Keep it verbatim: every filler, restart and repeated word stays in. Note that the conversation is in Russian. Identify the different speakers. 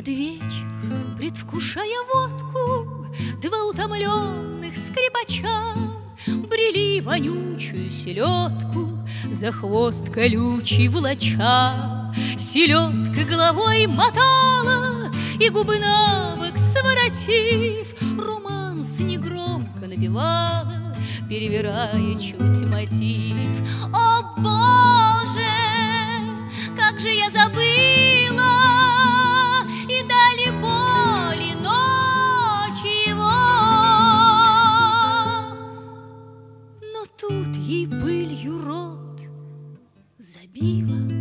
Speaker 1: под вечер, предвкушая водку, два утомленных скрипача брели вонючую селедку за хвост колючий волоча. Селедка головой мотала и губы набок своротив, романс негромко напевала, перевирая чуть мотив. О, Боже, как же я забыла и дали боли ночи его. Но тут ей пылью рот забила.